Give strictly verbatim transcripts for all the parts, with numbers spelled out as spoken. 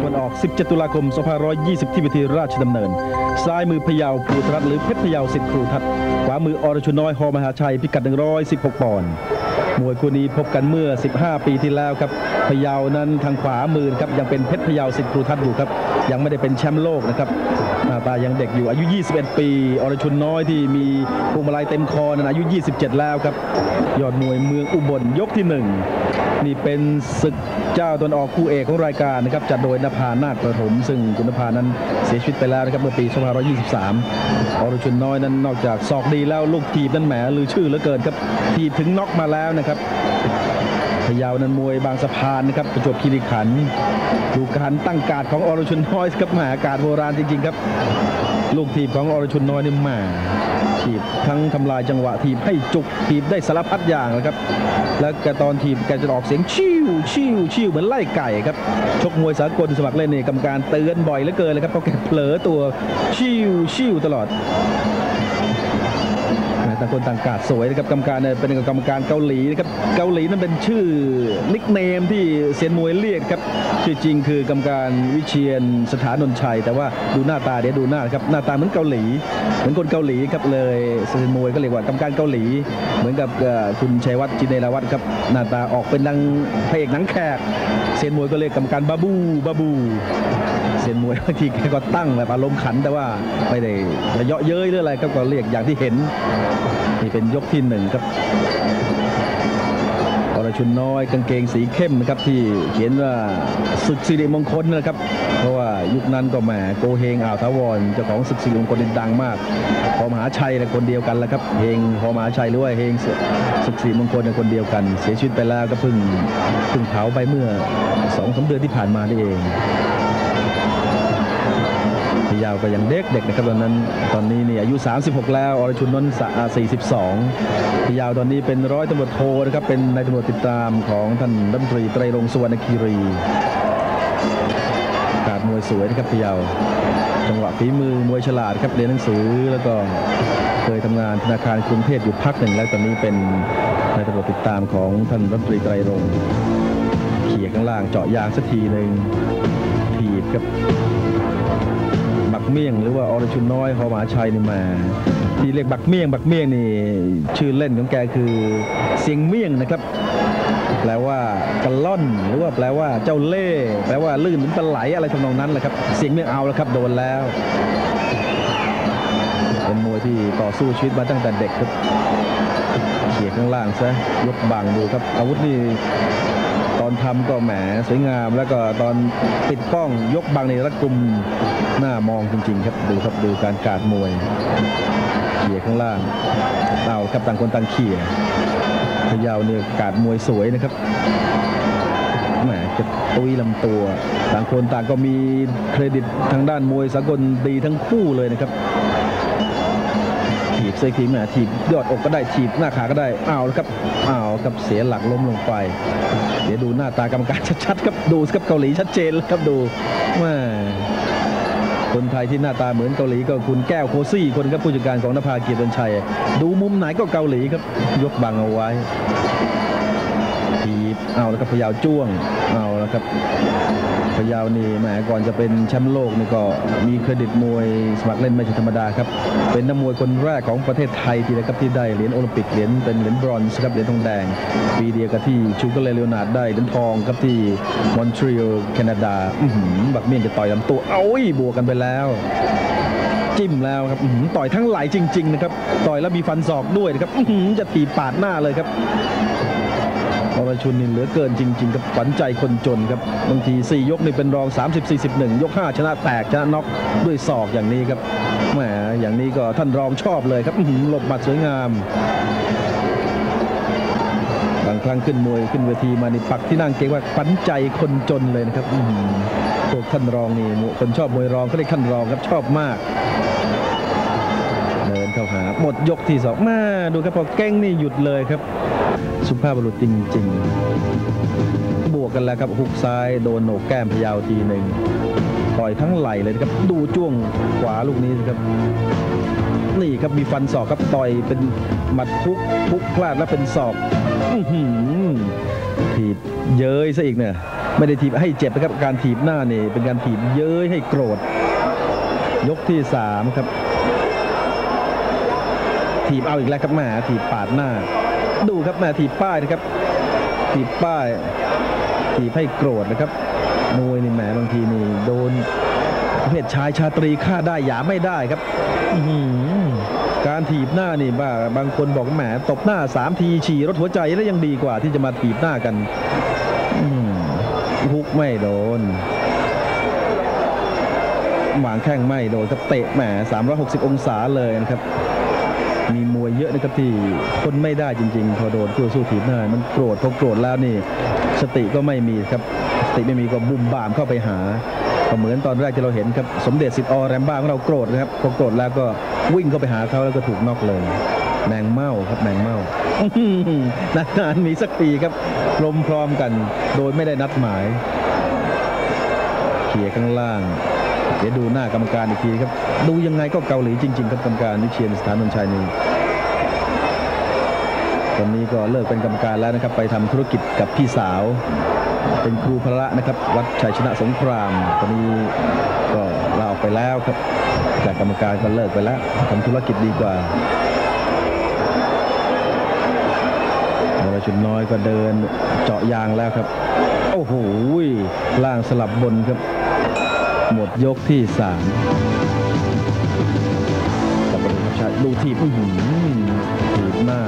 วันออกสิบเจ็ดตุลาคมสองพันห้าร้อยยี่สิบที่เวทีราชดำเนินซ้ายมือพะเยาภูทรัตน์หรือเพชรพะเยาสิทธิ์ครูทัศน์ขวามืออรชุนน้อยหอมหาชัยพิกัดหนึ่งร้อยสิบหกปอนด์มวยคู่นี้พบกันเมื่อสิบห้าปีที่แล้วครับพะเยานั้นทางขวามือครับยังเป็นเพชรพะเยาสิทธิ์ครูทัศน์อยู่ครับยังไม่ได้เป็นแชมป์โลกนะครับหน้าตายังเด็กอยู่อายุยี่สิบเอ็ดปีอรชุนน้อยที่มีพวงมาลัยเต็มคอนั้นอายุยี่สิบเจ็ดแล้วครับยอดมวยเมืองอุบลยกที่หนึ่งนี่เป็นศึกเจ้าตนออกคู่เอกของรายการนะครับจัดโดยนภานาฏประถมซึ่งคุณนภานั้นเสียชีวิตไปแล้วนะครับเมื่อปีสองพันห้าร้อยยี่สิบสามอรชุนน้อยนั้นนอกจากศอกดีแล้วลูกถีบนั้นแหมลือชื่อเหลือเกินครับถีบถึงน็อกมาแล้วนะครับพะเยานั้นมวยบางสะพานนะครับประจวบคีรีขันธ์ดูการตั้งการของอรชุนน้อยครับมหาการโบราณจริงๆครับลูกถีบของอรชุนน้อยนี่มาถีบทั้งทำลายจังหวะถีบให้จุกถีบได้สารพัดอย่างนะครับแล้วแกตอนถีบแกจะออกเสียงชิวชิวชิวเหมือนไล่ไก่ครับชกมวยสากลสมัครเล่นนี่กรรมการเตือนบ่อยเหลือเกินเลยครับเพราะแกเผลอตัวชิวชิวตลอดต่างคนต่างกาดสวยนะครับกรรมการเนี่ยเป็นกรรมการเกาหลีนะครับเกาหลีนั้นเป็นชื่อนิกเนมที่เซียนมวยเรียกครับชื่อจริงคือกรรมการวิเชียรสถานนชัยแต่ว่าดูหน้าตาเดี๋ยวดูหน้าครับหน้าตาเหมือนเกาหลีเหมือนคนเกาหลีครับเลยเซียนมวยก็เรียกว่ากรรมการเกาหลีเหมือนกับคุณชัยวัฒน์จินเนรวัฒน์ครับหน้าตาออกเป็นดังพระเอกหนังแขกเซียนมวยก็เรียกกรรมการบาบูบาบูเซียนมวยบางทีแกก็ตั้งแบบอารมณ์ขันแต่ว่าไม่ได้เยาะเย้ยหรืออะไรก็เรียกอย่างที่เห็นนี่เป็นยกที่หนึ่งครับอรชุนน้อยกางเกงสีเข้มนะครับที่เขียนว่าศึกสิริมงคลนะครับเพราะว่ายุคนั้นก็แหมโกเฮงอ่าวทาวรเจ้าของศึกสิริมงคลดังมากหอมหาชัยคนเดียวกันแล้วครับเฮงหอมหาชัยหรือว่าเฮงศึกสิริมงคลคนเดียวกันเสียชีวิตไปแล้วก็เพิ่งเพิ่งเผาไปเมื่อสองสามเดือนที่ผ่านมานี่เองพะเยาก็ยังเด็กเด็กนะครับตอนนั้นตอนนี้นี่อายุสามสิบหกแล้วอรชุนนนท์สี่สิบสองพะเยาตอนนี้เป็นร้อยตำรวจโทนะครับเป็นนายตำรวจติดตามของท่านรัฐมนตรีไตรรงค์สุวรรณคีรีการมวยสวยนะครับพะเยาจังหวะฝีมือมวยฉลาดครับเรียนหนังสือแล้วก็เคยทำงานธนาคารกรุงเทพอยู่พักหนึ่งแล้วตอนนี้เป็นนายตำรวจติดตามของท่านรัฐมนตรีไตรรงค์เขี่ยข้างล่างเจาะยางสักทีหนึ่งถีบครับบักเมี่ยงหรือว่าอรชุนน้อยหอมหาชัยนี่มาที่เรียกบักเมี่ยงบักเมี่ยงนี่ชื่อเล่นของแกคือเสียงเมี่ยงนะครับแปลว่ากระล่อนหรือว่าแปลว่าเจ้าเล่ห์แปลว่าลื่นเหมือนปลาไหลอะไรทำนองนั้นแหละครับเสียงเมี่ยงเอาแล้วครับโดนแล้วเป็นมวยที่ต่อสู้ชีวิตมาตั้งแต่เด็กครับเขี่ยข้างล่างซะยกบังดูครับอาวุธนี่ตอนทำก็แหมสวยงามแล้วก็ตอนปิดป้องยกบังในรัดกุมหน้ามองจริงๆครับดูครับดูการกาดมวยเขี่ยข้างล่างเอาครับต่างคนต่างเขี่ยพะเยาเนี่ยกาดมวยสวยนะครับแหมจะตุยลำตัวต่างคนต่างก็มีเครดิตทางด้านมวยสากลดีทั้งคู่เลยนะครับถีบเซคีแหมถีบยอดอกก็ได้ถีบหน้าขาก็ได้เอาแล้วครับเอาครับเสียหลักล้มลงไปเดี๋ยวดูหน้าตากรรมการชัดๆครับดูครับเกาหลีชัดเจนแล้วครับดูว่าคนไทยที่หน้าตาเหมือนเกาหลีก็คุณแก้วโคซี่คนครับผู้จัดการของนภาเกียรติวันชัยดูมุมไหนก็เกาหลีครับยกบังเอาไว้ถีบเอาแล้วครับพะเยาจ้วงเอาแล้วครับพะเยานี่แหมก่อนจะเป็นแชมป์โลกนี่ก็มีเครดิตมวยสมัครเล่นไม่ใช่ธรรมดาครับเป็นนักมวยคนแรกของประเทศไทยที่นะครับที่ได้เหรียญโอลิมปิกเหรียญเป็นเหรียญบรอนซ์ครับเหรียญทองแดงปีเดียวกับที่ชูเกอร์เลเลโอนาร์ดได้เหรียญทองครับที่มอนทรีออลแคนาดาบักเมี่ยงจะต่อยลำตัวเอ้ยบวกกันไปแล้วจิ้มแล้วครับต่อยทั้งไหลจริงๆนะครับต่อยแล้วมีฟันศอกด้วยนะครับจะตีปาดหน้าเลยครับอรชุนนี่เหลือเกินจริงๆกับขวัญใจคนจนครับบางทีสี่ยกนี่เป็นรอง สามสิบ สี่สิบเอ็ด ยกห้าชนะแตกชนะน็อกด้วยศอกอย่างนี้ครับแหมอย่างนี้ก็ท่านรองชอบเลยครับหลบหมัดสวยงามบางครั้งขึ้นมวยขึ้นเวทีมานี่ปักที่นั่งเก่งว่าขวัญใจคนจนเลยนะครับพวกท่านรองนี่คนชอบมวยรองเขาเรียกท่านรองครับชอบมากเดินเข้าหาหมดยกที่สองมาดูครับพอเก้งนี่หยุดเลยครับสุภาพบุรุษจริงๆบวกกันแล้วครับหุกซ้ายโดนโหนกแก้มพะเยาทีหนึ่งต่อยทั้งไหล่เลยครับดูจ้วงขวาลูกนี้ครับนี่ครับมีฟันศอกครับต่อยเป็นหมัดพุกพุกพลาดแล้วเป็นศอกถีบเย้ยซะอีกเนี่ยไม่ได้ถีบให้เจ็บนะครับการถีบหน้านี่เป็นการถีบเย้ยให้โกรธยกที่สามครับถีบเอาอีกแล้วครับแม่ถีบปาดหน้าดูครับแม่ถีบป้ายนะครับถีบป้ายถีบให้โกรธนะครับมวยนี่แหมบางทีนี่โดนประเภทชายชาตรีฆ่าได้หยาไม่ได้ครับการถีบหน้านี่บ้าบางคนบอกแหมตบหน้าสามทีฉี่รถหัวใจแล้วยังดีกว่าที่จะมาถีบหน้ากันฮุกไม่โดนหวางแข้งไม่โดนครับเตะแหมสามร้อยหกสิบองศาเลยนะครับมีมวยเยอะนะครับที่ทนไม่ได้จริงๆพอโดนคู่สู้ถีบหน้ามันโกรธพอโกรธแล้วนี่สติก็ไม่มีครับสติไม่มีก็บุ่มบ่ามเข้าไปหาก็เหมือนตอนแรกที่เราเห็นครับสมเด็จสิทธิ์อแรมบ้าของเราโกรธนะครับพอโกรธแล้วก็วิ่งเข้าไปหาเขาแล้วก็ถูกน็อกเลยแมงเม่าครับแมงเม่านานๆมีสักปีครับลมพร้อมกันโดยไม่ได้นัดหมายเขี่ยข้างล่างเดี๋ยวดูหน้ากรรมการอีกทีครับดูยังไงก็เกาหลีจริงๆครับกรรมการวิเชียรสถานนนท์ชัยนี่ตอนนี้ก็เลิกเป็นกรรมการแล้วนะครับไปทำธุรกิจกับพี่สาวเป็นครูพระนะครับวัดชัยชนะสงครามตอนนี้ก็ลาออกไปแล้วครับจากกรรมการก็เลิกไปแล้วทำธุรกิจดีกว่าวรชุนน้อยก็เดินเจาะยางแล้วครับโอ้โหล่างสลับบนครับหมดยกที่สามกับประดูชัยดูทีบทีบมาก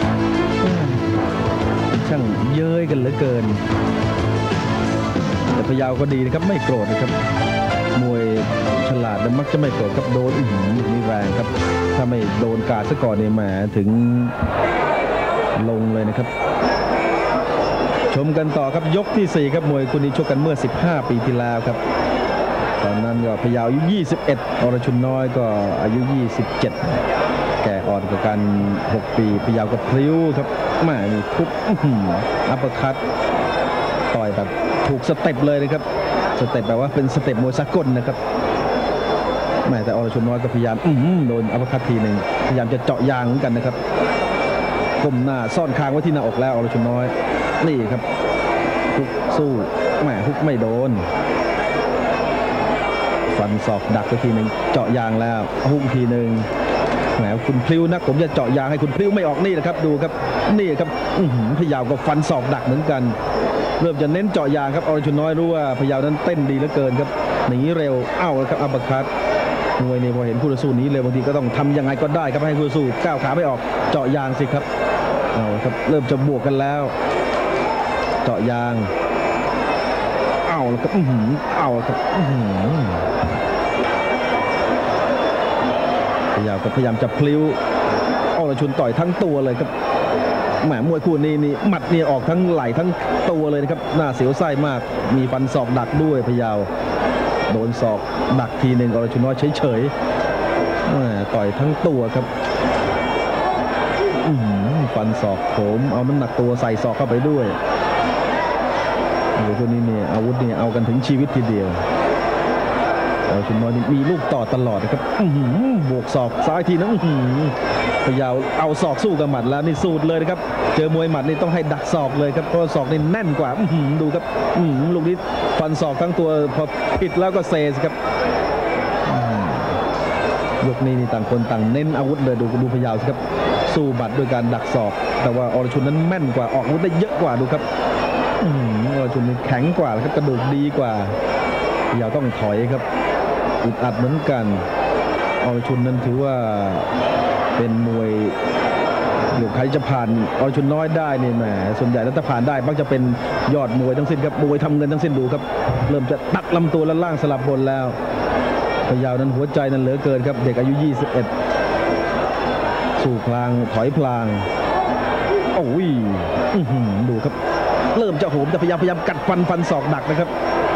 ช่างเย้ยกันเหลือเกินแต่พยาวก็ดีนะครับไม่โกรธนะครับมวยฉลาดแต่มักจะไม่โกรธครับโดนอื้อหือนี่แรงครับถ้าไม่โดนกาดซะก่อนเนี่ยแหมถึงลงเลยนะครับชมกันต่อครับยกที่สี่ครับมวยคู่นี้ชกกันเมื่อสิบห้าปีที่แล้วครับตอนนั้นก็พยาวอายุยี่สิบเอ็ดอรชุนน้อยก็อายุยี่สิบเจ็ดแก่อ่อนกว่ากันหกปีพยาวก็พลิ้วครับแม่นี่ทุบอัปเปอร์คัตต่อยแบบถูกสเต็ปเลยนะครับสเต็ปแบบว่าเป็นสเต็ปมวยสากลนะครับแม่แต่อรชุนน้อยก็พยายามโดนอัปเปอร์คัตทีหนึ่งพยายามจะเจาะยางเหมือนกันนะครับก้มหน้าซ่อนคางไว้ที่หน้าอกแล้วอรชุนน้อยนี่ครับฮุกสู้แม่ฮุกไม่โดนฟันศอกดักไปทีหนึ่งเจาะยางแล้วฮุกทีหนึ่งแหมคุณพลิ้วนักผมจะเจาะยางให้คุณพลิ้วไม่ออกนี่แหละครับดูครับนี่ครับพยาวก็ฟันศอกดักเหมือนกันเริ่มจะเน้นเจาะยางครับอรชุนน้อยรู้ว่าพยาวนั้นเต้นดีเหลือเกินครับหนีเร็วเอ้าแล้วครับอัปเปอร์คัตมวยนี่พอเห็นคู่ต่อสู้นี้เลยบางทีก็ต้องทำยังไงก็ได้ครับให้คู่ต่อสู้ก้าวขาไม่ออกเจาะยางสิครับเอาครับเริ่มจะบวกกันแล้วเจาะยางเอาแล้วครับเอาครับพยายามก็พยายามจะพลิ้วอรชุนต่อยทั้งตัวเลยครับแหมมวยคู่นี้นี่หมัดนี่ออกทั้งไหล่ทั้งตัวเลยนะครับหน้าเสียวไส้มากมีฟันศอกดักด้วยพยาวโดนศอกดักทีหนึ่งอรชุนน้อยเฉยๆต่อยทั้งตัวครับฟันศอกโถมเอาน้ำหนักตัวใส่ศอกเข้าไปด้วยมวยคู่นี้เนี่ยอาวุธเนี่ยเอากันถึงชีวิตทีเดียวอรชุนน้อยนี่มีลูกต่อตลอดนะครับบวกศอกซ้ายทีนึงพยาวเอาศอกสู้กับหมัดแล้วนี่สูตรเลยนะครับเจอมวยหมัดนี่ต้องให้ดักศอกเลยครับเพราะศอกนี่แน่นกว่าดูครับลูกนี้ฟันศอกทั้งตัวพอปิดแล้วก็เซสครับยกนี้นี่ต่างคนต่างเน้นอาวุธเลยดูดูพยาวครับสู้หมัดด้วยการดักศอกแต่ว่าอรชุนนั้นแม่นกว่าออกอาวุธได้เยอะกว่าดูครับอรชุนนี่แข็งกว่าครับกระดูกดีกว่าพยาวต้องถอยครับอึดอัดเหมือนกันอรชุนนั้นถือว่าเป็นมวยหรือใครจะผ่านอรชุนน้อยได้นี่แหมส่วนใหญ่แล้วถ้าผ่านได้มักจะเป็นยอดมวยทั้งสิ้นครับมวยทำเงินทั้งสิ้นดูครับเริ่มจะตัดลำตัวและล่างสลับบนแล้วพยาวนั้นหัวใจนั้นเหลือเกินครับเด็กอายุยี่สิบเอ็ดสู่พลางถอยพลางโอ้ยดูครับเริ่มจะโหมจะพยายามพยายามกัดฟันฟันศอกดักนะครับ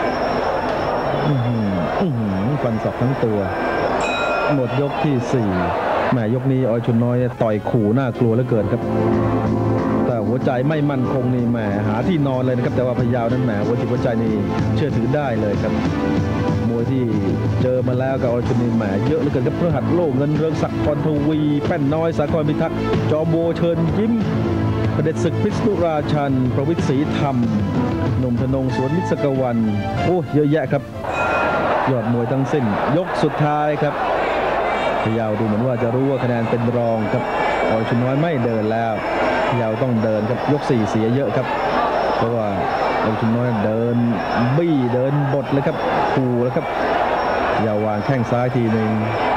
ฟันศอกทั้งตัวหมดยกที่สี่แหมยกนี้อรชุนน้อยต่อยขู่น่ากลัวเหลือเกินครับแต่หัวใจไม่มั่นคงนี่แหมหาที่นอนเลยนะครับแต่ว่าพยาวนั้นแหมหัวจิตหัวใจนี่เชื่อถือได้เลยครับมวยที่เจอมาแล้วกับอรชุนนี่แหมเยอะเหลือเกินครับพฤหัสโลกเงินเรืองศักดิ์พรทวีแป้นน้อยสาครพิทักษ์จอมโบเชิญยิ้มประเด็จศึกพิษณุราชันประวิตรศรีธรรมหนุ่มธนงสวนมิตรกวันโอ้เยอะแยะครับยอดมวยทั้งสิ้นยกสุดท้ายครับพะเยาดูเหมือนว่าจะรู้ว่าคะแนนเป็นรองครับอรชุนน้อยไม่เดินแล้วพะเยาต้องเดินครับยกสี่เสียเยอะครับเพราะว่าอรชุนน้อยเดินบี้เดินบดเลยครับขู่แล้วครับพะเยาวางแข้งซ้ายทีหนึ่ง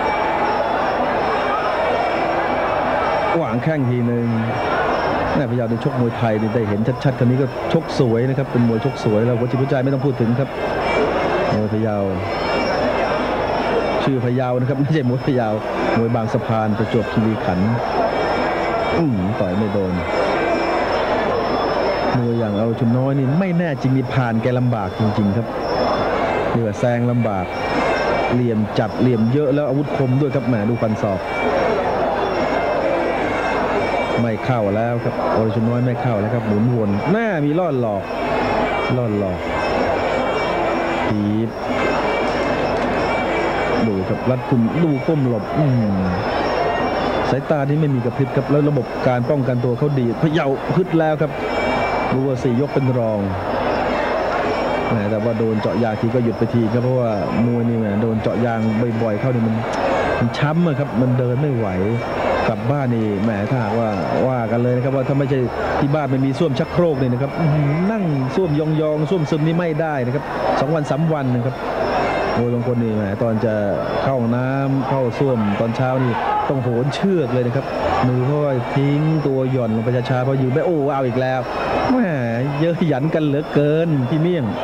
วางแข้งทีหนึ่งแม่พะเยาได้ชกมวยไทยได้เห็นชัดๆคนนี้ก็ชกสวยนะครับเป็นมวยชกสวยแล้วหัวจิตหัวใจไม่ต้องพูดถึงครับมวยพะเยาชื่อพะเยานะครับไม่ใช่มวยพะเยามวยบางสะพานประจวบคีรีขันธ์อืมต่อยไม่โดนมวยอย่างอรชุนน้อยนี่ไม่แน่จริงนี่ผ่านแกลำบากจริงๆครับเหลือแซงลำบากเหลี่ยมจัดเหลี่ยมเยอะแล้วอาวุธคมด้วยครับแหมดูฟันศอกไม่เข้าแล้วครับอรชุนน้อยไม่เข้าแล้วครับหมุนวนหน้ามีล่อหลอกล่อหลอกทีบดูครับรัดกุมดูก้มหลบอืมสายตาที่ไม่มีกระพริบครับแล้วระบบการป้องกันตัวเขาดีพะเยาฮึดแล้วครับดูว่าสี่ยกเป็นรองแต่ว่าโดนเจาะยางทีก็หยุดไปทีครับเพราะว่ามวยนี่โดนเจาะยางบ่อยๆเข้านี่มันมันช้ำอะครับมันเดินไม่ไหวกลับบ้านนี่แหมถ้าหากว่าว่ากันเลยนะครับว่าถ้าไม่ใช่ที่บ้านไม่มีส้วมชักโครกเลยนะครับนั่งส้วมยองๆส้วมซึมนี่ไม่ได้นะครับสองวันสามวันนะครับโอ้ยบางคนนี่แหมตอนจะเข้าน้ำเข้าส้วมตอนเช้านี่ต้องโหนเชือกเลยนะครับมือค่อยทิ้งตัวหย่อนลงไปช้าๆพออยู่ไม่โอ้เอาอีกแล้วแหมเยอะหยันกันเหลือเกินพี่เมี่ยง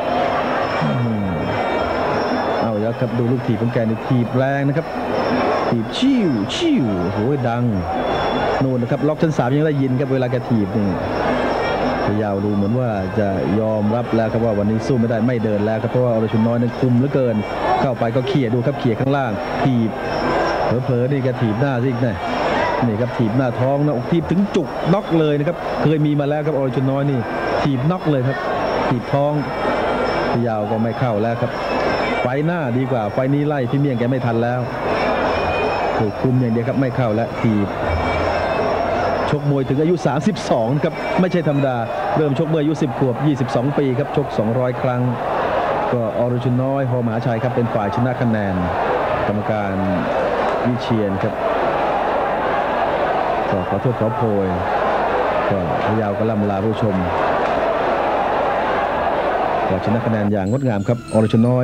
เอาแล้วครับดูลูกถีบของแกนี่ถีบแรงนะครับถีบชิวชิวโหดังนู่นนะครับล็อกชั้นสามยังได้ยินครับเวลาแกถีบนี่พะเยาดูเหมือนว่าจะยอมรับแล้วครับว่าวันนี้สู้ไม่ได้ไม่เดินแล้วครับเพราะว่าอรชุนน้อยนั้นคุมเหลือเกินเข้าไปก็เขี่ยดูครับเขี่ยข้างล่างถีบเผลอๆนี่แกถีบหน้าซิกนะนี่ครับถีบหน้าท้องนะถีบถึงจุกน็อกเลยนะครับเคยมีมาแล้วครับอรชุนน้อยนี่ถีบน็อกเลยครับถีบท้องพะเยาก็ไม่เข้าแล้วครับไฟหน้าดีกว่าไฟนี้ไล่พี่เมี่ยงแกไม่ทันแล้วถูกคุมอย่างเดียวครับไม่เข้าและถีบชกมวยถึงอายุสามสิบสองครับไม่ใช่ธรรมดาเริ่มชกเมื่ออายุสิบขวบยี่สิบสองปีครับชกสองร้อยครั้งก็อรชุนน้อยหอมหาชัยครับเป็นฝ่ายชนะคะแนนกรรมการวิเชียรครับก็ขอโทษขอโพยก็พะเยาก็ล่ำลาผู้ชมก็ชนะคะแนนอย่างงดงามครับอรชุนน้อย